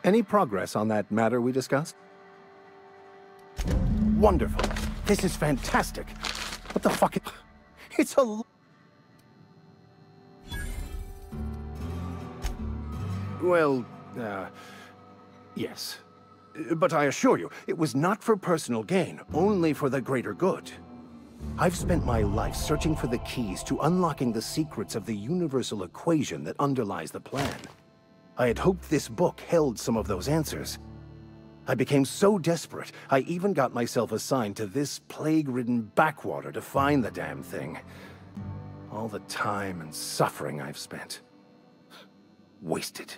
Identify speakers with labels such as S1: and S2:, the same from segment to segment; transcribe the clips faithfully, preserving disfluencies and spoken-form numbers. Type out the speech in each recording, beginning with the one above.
S1: Any progress on that matter we discussed? Wonderful. This is fantastic. What the fuck? It's a... Well, uh... yes. But I assure you, it was not for personal gain, only for the greater good. I've spent my life searching for the keys to unlocking the secrets of the universal equation that underlies the plan. I had hoped this book held some of those answers. I became so desperate, I even got myself assigned to this plague-ridden backwater to find the damn thing. All the time and suffering I've spent. Wasted.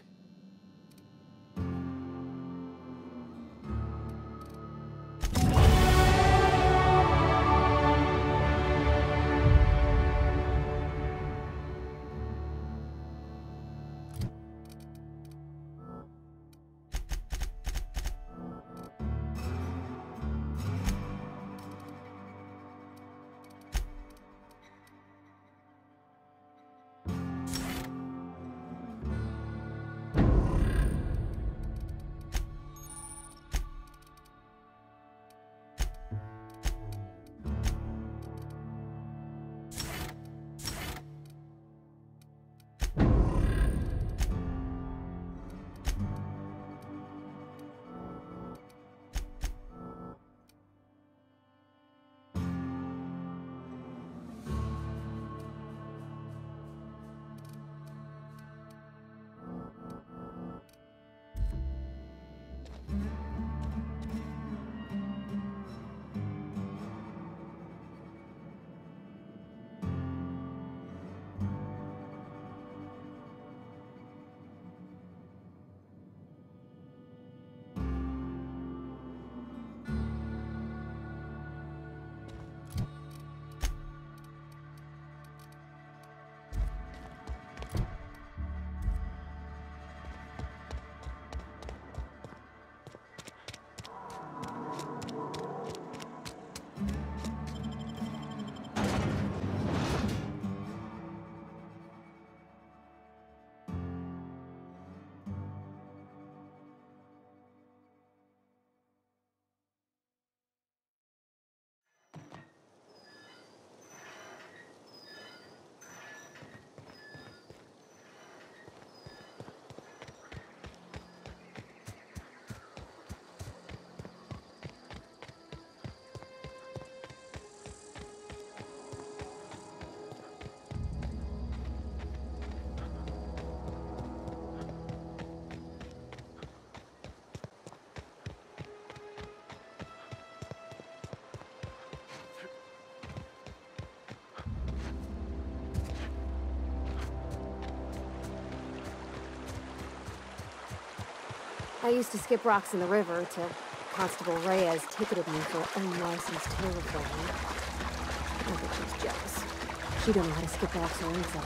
S2: I used to skip rocks in the river till Constable Reyes ticketed me for unlicensed terraforming. I think she's jealous. She don't know how to skip rocks or anything.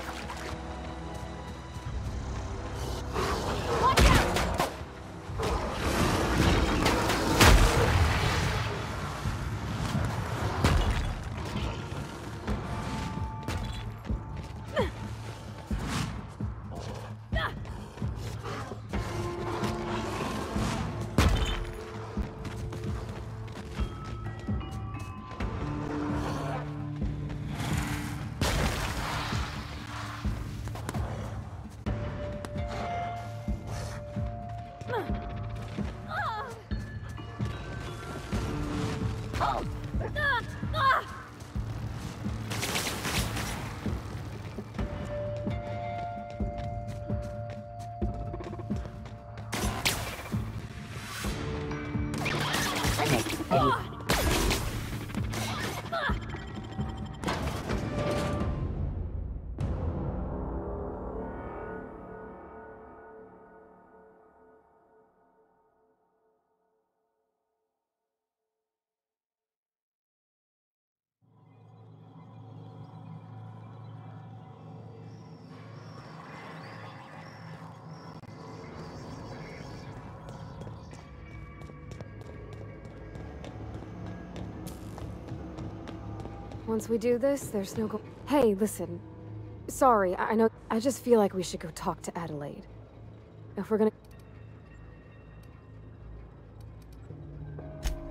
S2: Once we do this, there's no go- Hey, listen. Sorry, I, I know- I just feel like we should go talk to Adelaide. If we're gonna-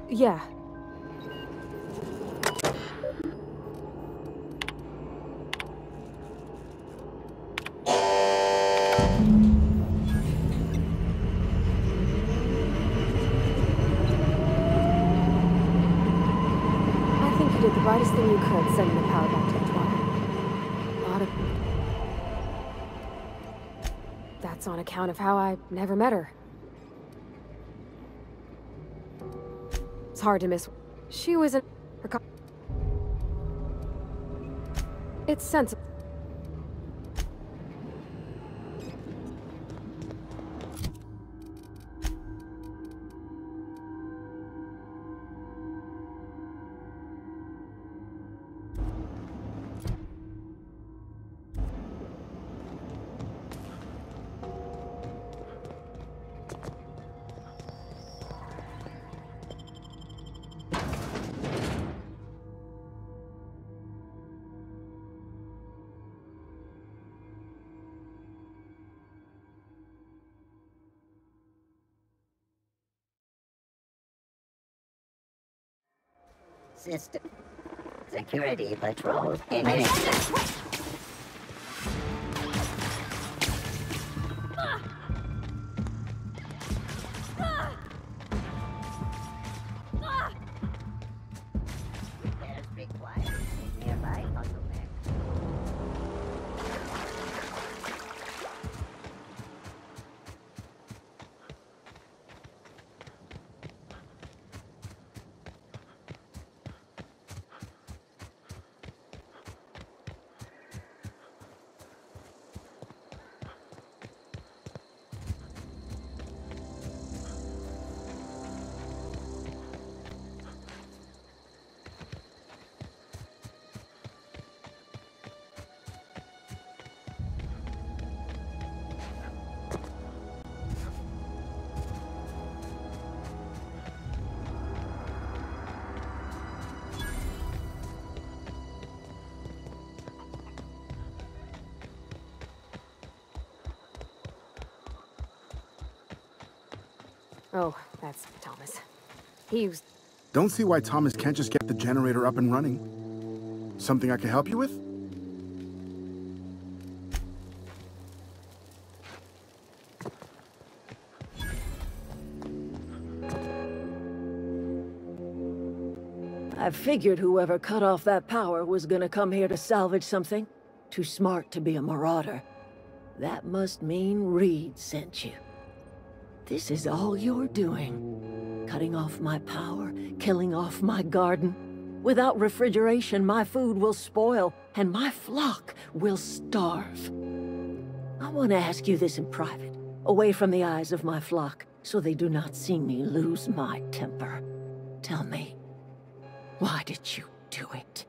S2: Yeah. I think you did the brightest thing you could, sending the power back to Edgewater. A lot of... That's on account of how I never met her. It's hard to miss. She was a... Her co- it's sensible.
S3: System. Security patrol initiated. Repairs required in nearby bottleneck.
S2: Oh, that's Thomas. He was...
S4: Don't see why Thomas can't just get the generator up and running. Something I can help you with?
S5: I figured whoever cut off that power was gonna come here to salvage something. Too smart to be a marauder. That must mean Reed sent you. This is all you're doing. Cutting off my power, killing off my garden. Without refrigeration, my food will spoil, and my flock will starve. I want to ask you this in private, away from the eyes of my flock, so they do not see me lose my temper. Tell me, why did you do it?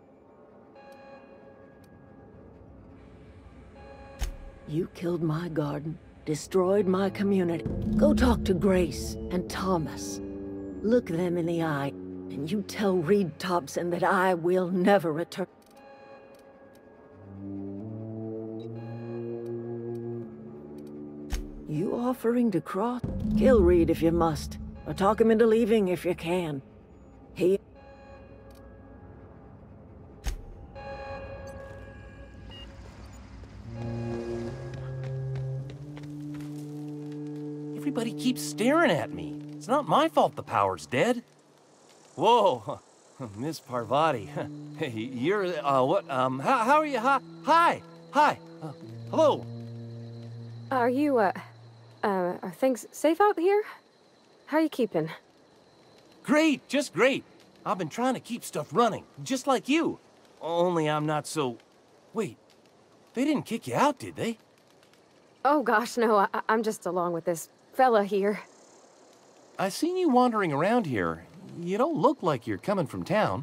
S5: You killed my garden, destroyed my community. Go talk to Grace and Thomas. Look them in the eye, and you tell Reed Thompson that I will never return. You offering to cross? Kill Reed if you must, or talk him into leaving if you can. He...
S6: Everybody keeps staring at me. It's not my fault the power's dead. Whoa, Miss Parvati. Hey, you're, uh, what, um, how, how are you? Hi, hi, hi, uh, hello.
S2: Are you, uh, uh, are things safe out here? How are you keeping?
S6: Great, just great. I've been trying to keep stuff running, just like you. Only I'm not so... Wait, they didn't kick you out, did they?
S2: Oh gosh, no, I I'm just along with this fella here.
S6: I seen you wandering around here. You don't look like you're coming from town.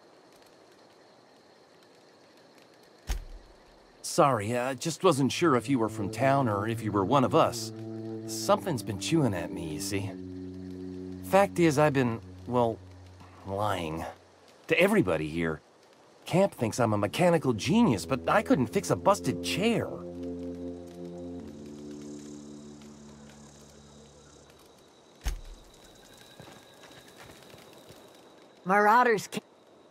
S6: Sorry, I just wasn't sure if you were from town or if you were one of us. Something's been chewing at me, you see. Fact is, I've been, well, lying. To everybody here. Camp thinks I'm a mechanical genius, but I couldn't fix a busted chair.
S7: Marauders can't...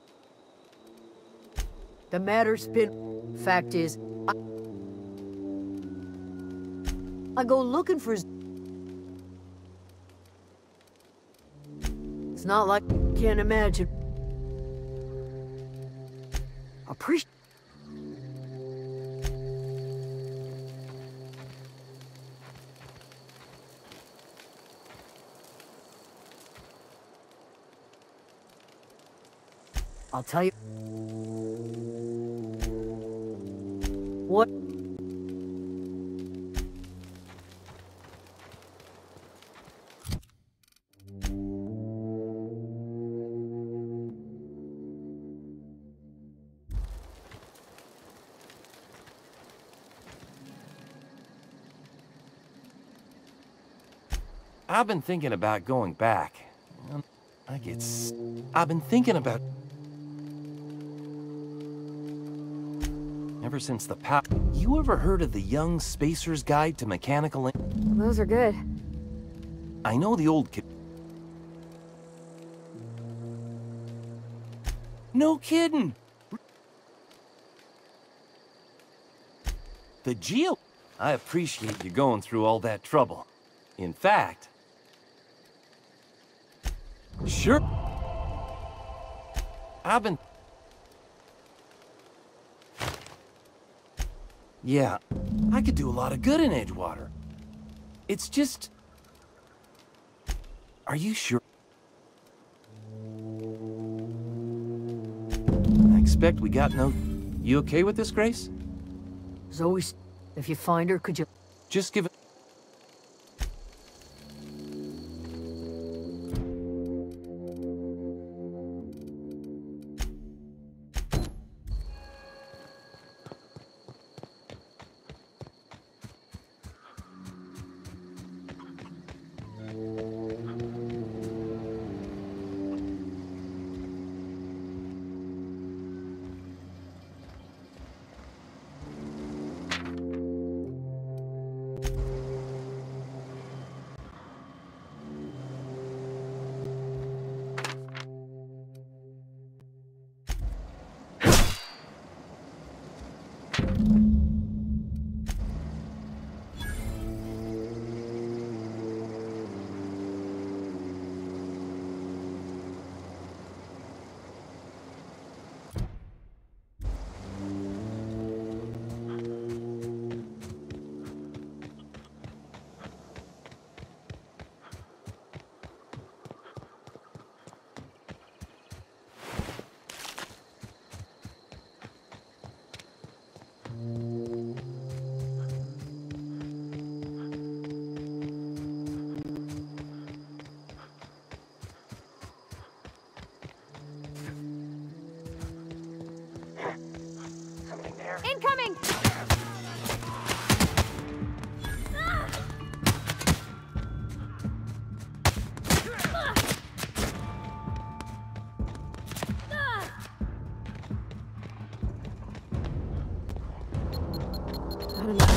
S7: The matter's been... Fact is, I... I go looking for... It's not like I can't imagine. Appreciate... I'll tell you... What?
S6: I've been thinking about going back. I get s- I've been thinking about... Ever since the pow- You ever heard of the Young Spacer's Guide to Mechanical...
S2: Those are good.
S6: I know the old kid... No kidding! The Geo... I appreciate you going through all that trouble. In fact... Sure. I've been... Yeah, I could do a lot of good in Edgewater. It's just... Are you sure? I expect we got no... You okay with this, Grace?
S7: Zoe, if you find her, could you...
S6: Just give it...
S2: Incoming! I don't know.